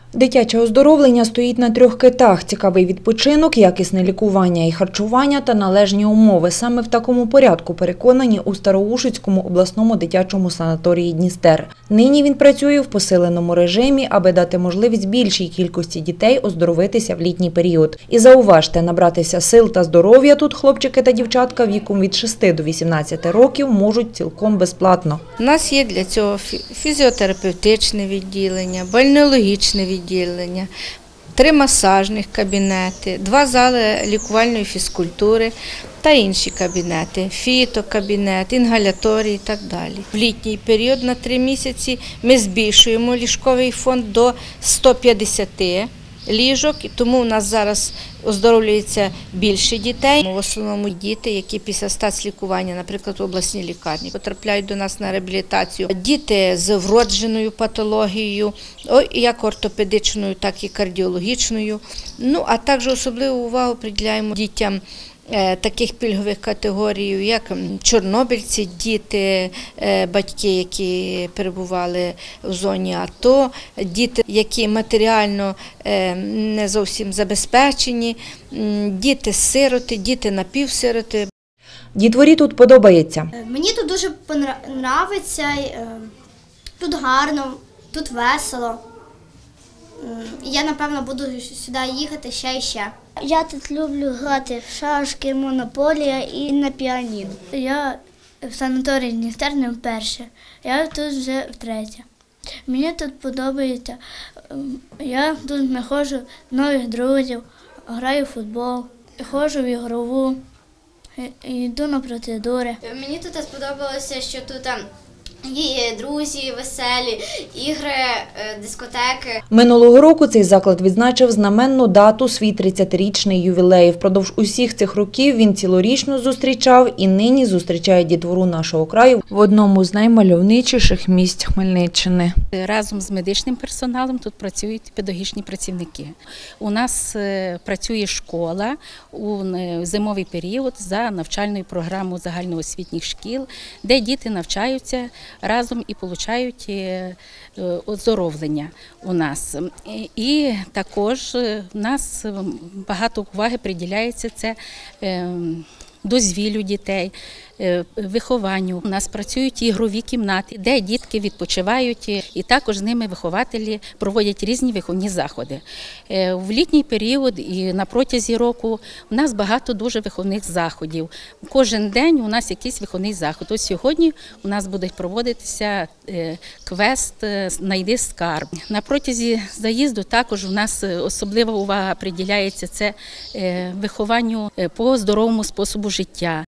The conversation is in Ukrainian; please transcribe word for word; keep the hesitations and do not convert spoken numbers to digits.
Дитяче оздоровлення стоїть на трьох китах – цікавий відпочинок, якісне лікування і харчування та належні умови. Саме в такому порядку переконані у Староушицькому обласному дитячому санаторії «Дністер». Нині він працює в посиленому режимі, аби дати можливість більшій кількості дітей оздоровитися в літній період. І зауважте, набратися сил та здоров'я тут хлопчики та дівчатка віком від шести до вісімнадцяти років можуть цілком безплатно. У нас є для цього фізіотерапевтичне відділення, бальнеологічне відділення. відділення, три масажних кабінети, два зали лікувальної фізкультури та інші кабінети, фітокабінет, інгаляторії і так далі. В літній період на три місяці ми збільшуємо ліжковий фонд до ста п'ятдесяти ліжок, тому у нас зараз оздоровлюється більше дітей. В основному діти, які після стацлікування, наприклад, в обласній лікарні, потрапляють до нас на реабілітацію. Діти з вродженою патологією, як ортопедичною, так і кардіологічною. Ну, а також особливу увагу приділяємо дітям таких пільгових категорій, як чорнобильці, діти, батьки, які перебували в зоні АТО, діти, які матеріально не зовсім забезпечені, діти-сироти, діти напівсироти. Дітворі тут подобається. Мені тут дуже подобається, тут гарно, тут весело. Я, напевно, буду сюди їхати ще і ще. Я тут люблю грати в шашки, монополія і на піаніно. Я в санаторії «Дністер» не вперше, я тут вже втретє. Мені тут подобається, я тут знаходжу нових друзів, граю в футбол, ходжу в ігрову, йду на процедури. Мені тут сподобалося, що тут є друзі, веселі, ігри, дискотеки. Минулого року цей заклад відзначив знаменну дату – свій тридцятирічний ювілей. Впродовж усіх цих років він цілорічно зустрічав і нині зустрічає дітвору нашого краю в одному з наймальовничіших місць Хмельниччини. Разом з медичним персоналом тут працюють педагогічні працівники. У нас працює школа у зимовий період за навчальною програмою загальноосвітніх шкіл, де діти навчаються разом і отримують оздоровлення у нас. І також у нас багато уваги приділяється це дозвіллю дітей, вихованню. У нас працюють ігрові кімнати, де дітки відпочивають, і також з ними вихователі проводять різні виховні заходи. В літній період і на протязі року у нас багато дуже виховних заходів. Кожен день у нас якийсь виховний заход. Ось сьогодні у нас буде проводитися квест «Знайди скарб». На протязі заїзду також у нас особлива увага приділяється це вихованню по здоровому способу життя.